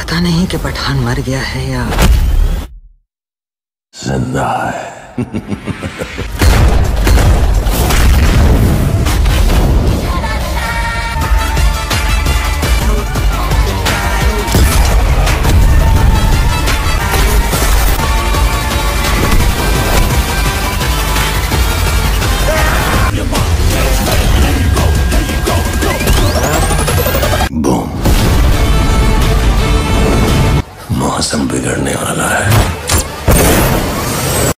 पता नहीं कि पठान मर गया है या जिंदा है। बूम। मौसम बिगड़ने वाला है।